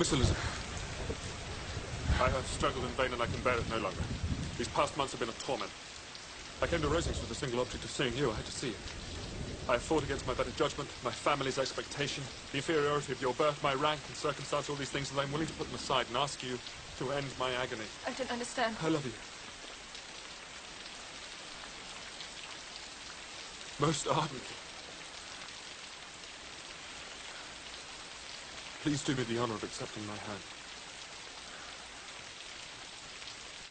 Miss Elizabeth, I have struggled in vain and I can bear it no longer. These past months have been a torment. I came to Rosings with the single object of seeing you. I had to see you. I have fought against my better judgment, my family's expectation, the inferiority of your birth, my rank and circumstance, all these things, and I'm willing to put them aside and ask you to end my agony. I don't understand. I love you. Most ardently. Please do me the honor of accepting my hand.